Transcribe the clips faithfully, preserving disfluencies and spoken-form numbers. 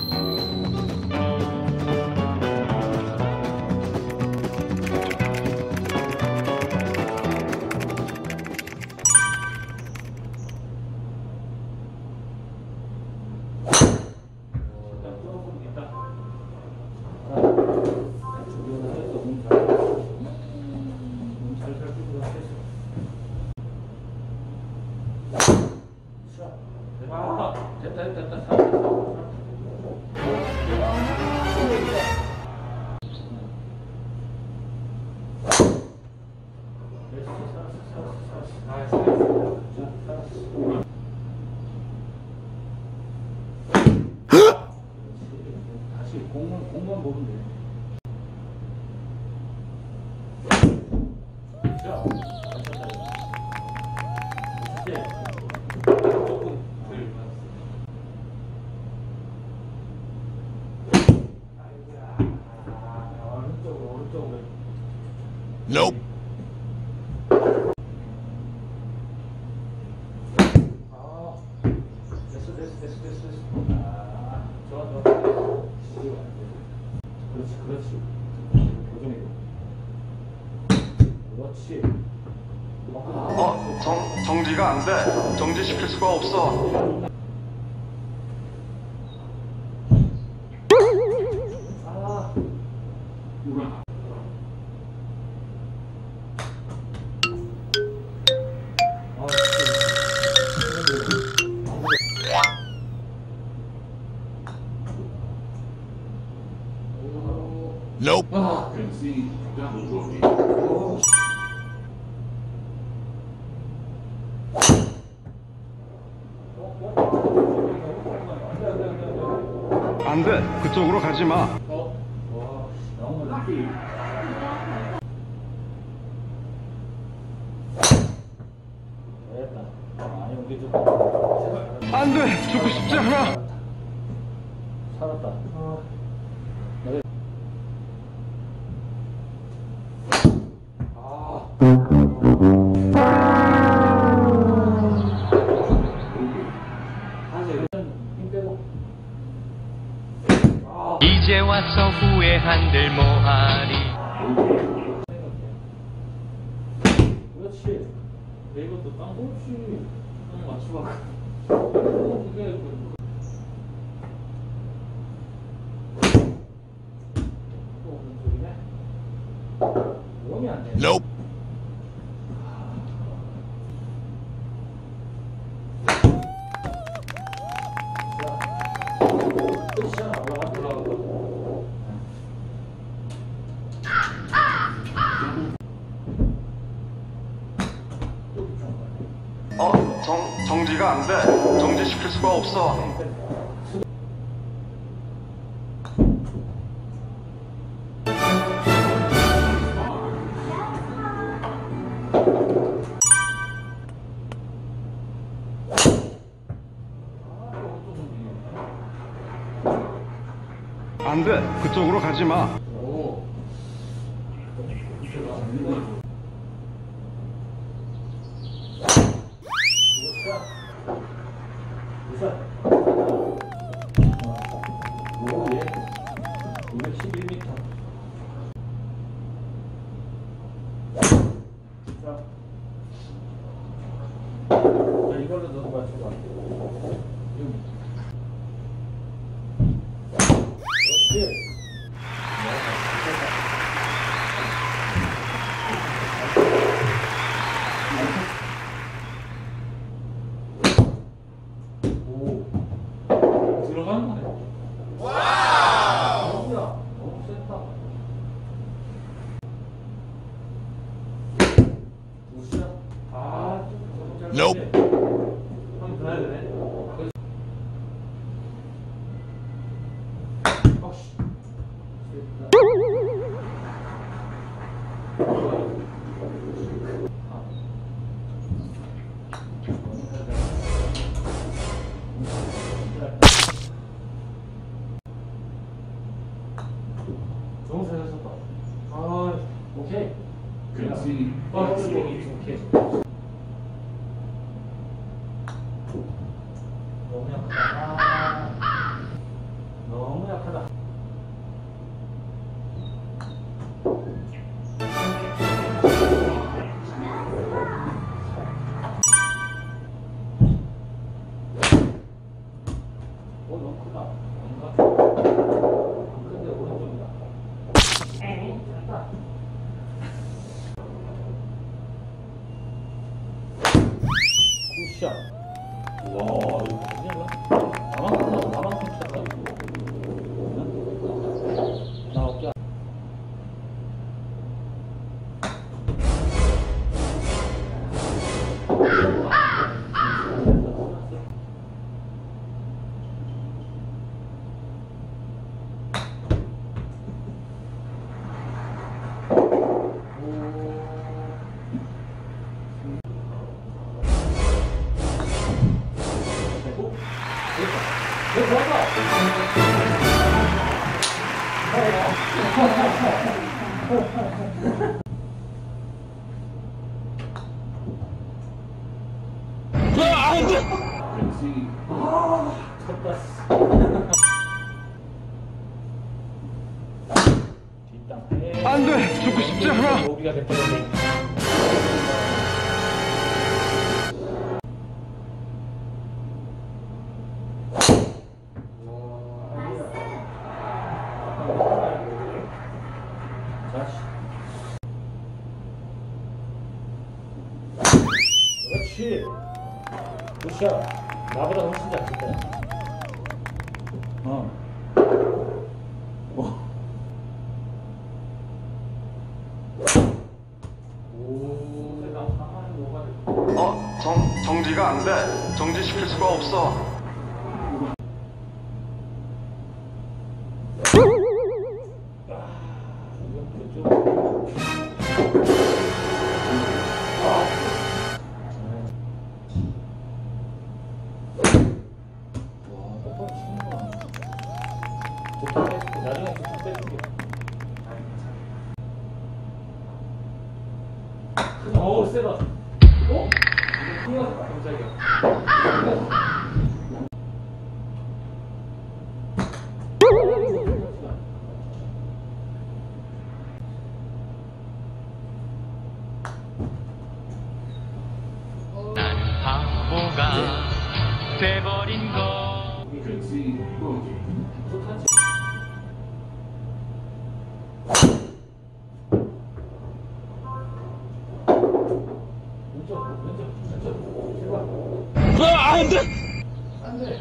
됐다 됐다 됐다. 다시 공만 공만 보면 돼. 자, 조금 덜 오른쪽으로 오른쪽으로. Nope. 아, 됐어 됐어 됐어 됐어. 아, 좋아 좋아. 그렇지 그렇지. 고정이고. 그렇지. 어, 정, 정지가 안 돼. 정지시킬 수가 없어. 아, Nope. 아, 안 돼. 그쪽으로 가지 마. 어, 와, 나온 거 느낌. 됐다. 많이 옮겨줬다. 안 돼. 죽고 싶지 않아. 살았다. 어. 이제 와서 후회한들 뭐하리. 그렇지. 내 이것도 땅. 그렇지. 땅 맞추봐. 그게 또 오른쪽이네. 몸이 안 돼. Nope. 끝이잖아. 올라가 올라가. 어, 정, 정지가 안 돼. 정지시킬 수가 없어. 안 돼. 그쪽으로 가지 마. 오. 이백십일 미터. 자, 이걸로 너도 맞춰봐. 그렇지. 오, 들어가는 거네. 와우. 너무 센다. 우시야. 아, 좀 짧은데. Nope. 한번 더 해야 되네. 어씨. 너무 잘 쳤다. 아, 오케이. 그렇지. 어, 오케이. 너무 약하다. 아, 너 어, 너무 크다. 뭔가? 안 큰데 오른쪽이다. 에이, 작다. 굿샷. 와, 이거 어디 할라? 나만 큰다, 나만 큰 쳤다. 응? 나 어깨. 안 돼! 죽고 싶지 않아! 우리가 됐거든. 그렇지. 굿샷. 나보다 훨씬 잘 쳤다. 어. 오. 오. 내가 가만히 뭐가 어? 정, 정지가 안 돼. 정지시킬 수가 없어. 나중에 좀 빼줄게. 어우, 세다. 어? 이거 뛰어왔다, 깜짝이야. 난 바보가 돼버린 거. 못하지. 왼쪽, 왼쪽, 왼쪽. 제발. 아, 안 돼! 안 돼.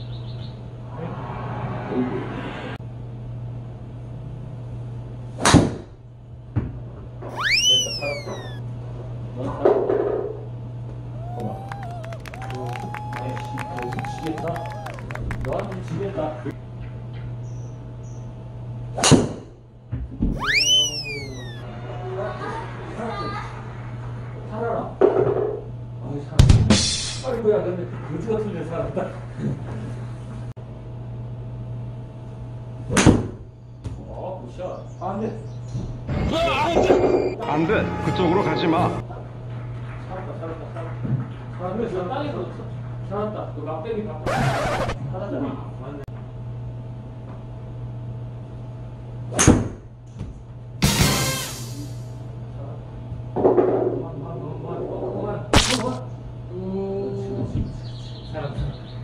됐다, 살았다. 넌 살았다. 봐봐. 너, 아이씨, 너 지겠다. 너한테 지겠다. 살아라. 아이, 살았어. 아이고야, 근데 그 거지 같은 애 살았다. 어, 굿샷. 안 돼. 아, 안 돼! 안 돼! 그쪽으로 가지 마. 살았다, 살았다, 살았다. 살았네, 저 땅에서 살았다. 그 막대기 바꿔. 살았잖아. 맞네. 그만, 그만, 그만, 그만, 그만. 그렇지, 그렇지. 살았다.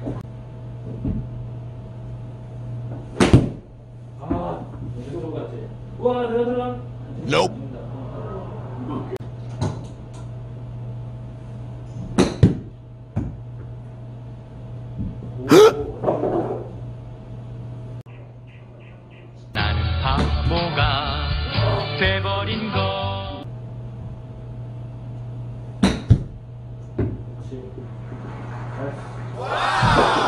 아, 이거 좀 같지? 우와, 내가 들어간. Nope. 나는 바보가 돼버린 거. 그렇지. 잘했어.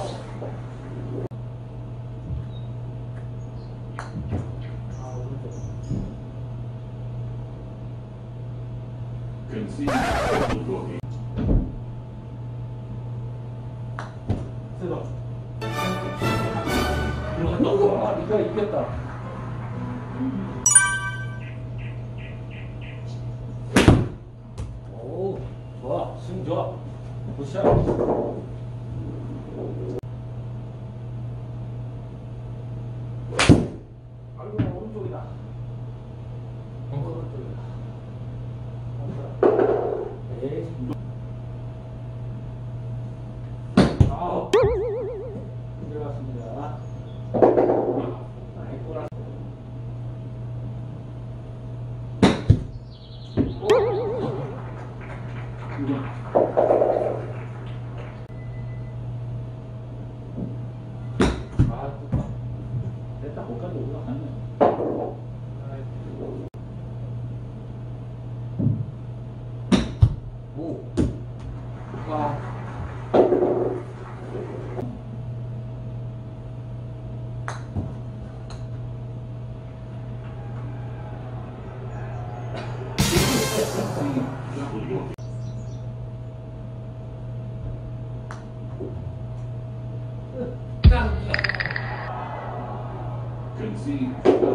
아, 오른쪽. 세다. 들어간다. 우와, 니가 이겼다. 오, 좋아. 스윙 좋아. 굿샷. 아이고, 오른쪽이다. 오른쪽이다. 에이. 아우. 야. 됐다. 거기까지 올라가네. 오. 와. Concede.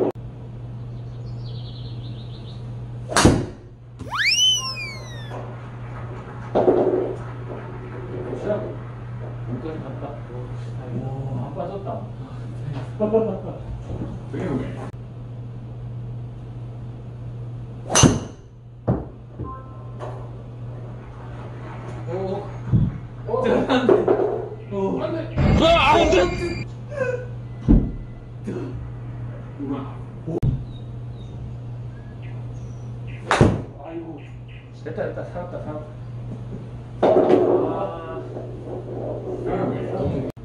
샷. 문까지 갔다. 오, 안 빠졌다. Fairway. 오. 오. 안 돼. 오. 안 돼. 아, 안 돼. 아이고. 됐다, 됐다. 살았다, 살았다. 아. Fairway.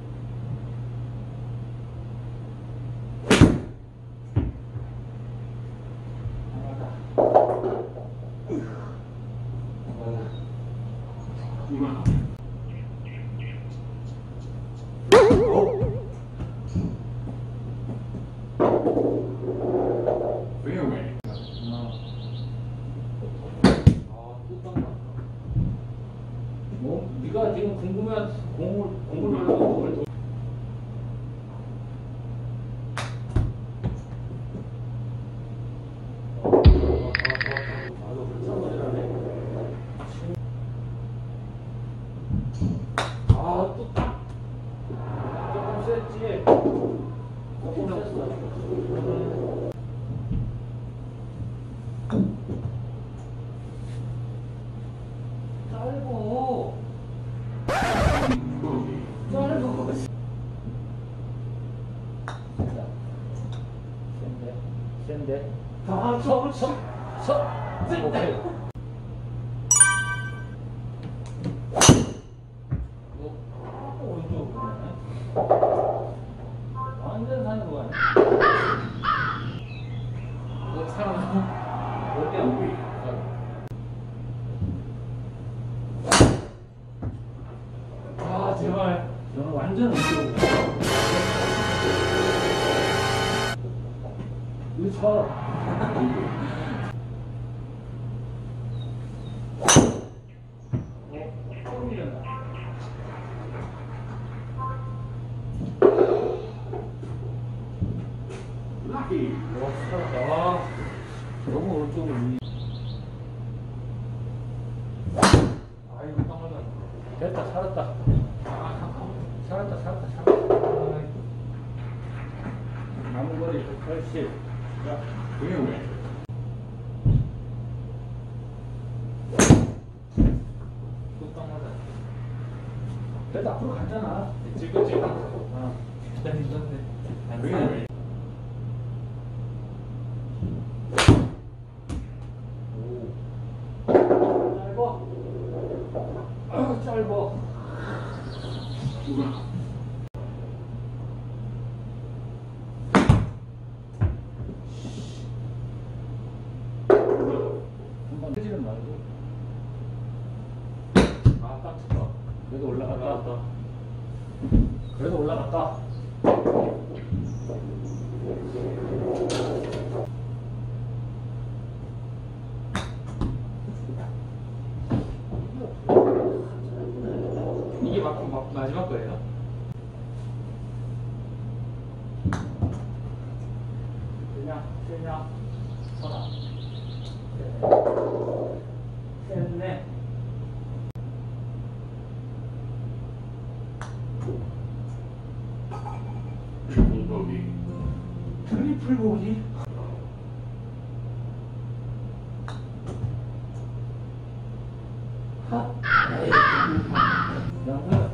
Fairway. 뭐, 네가 지금 궁금한 공을 공을 하려고 공을 도... 아, 또 딱. 조금 셌지. 조금 셌어. 짧어. Bogey. 짧어. 센데, 센데. 아, 서, 서, 서. 오케이. 어, 오른쪽 보네. 완전 사는 거 아니야? 너 사람 어때? Bogey. 아, 제발. 너는 완전 웃겨. 이거 쳐. 어, 처음 일어나. Lucky. 와, 살았다. 와, 너무 오른쪽으로 위. 아이고, 깜놀랐 됐다, 살았다. 살았다, 살았다, 살았다. 아이고. 남은 거리 백팔십. 자, Fairway. 또깜놀랐 됐다, 앞으로 갔잖아. 지금 지금. 아, 기다리셨네. Fairway. 짧어. 아유, 짧어. 한번 해지는 말고. 아, 딱 쳤다. 그래도 올라갔다. 그래도 올라갔다. 이게 막, 막 마지막 거예요? 그냥, 그냥, 서라. 셋네. Triple bogey. 트리플 보기. 하. 야,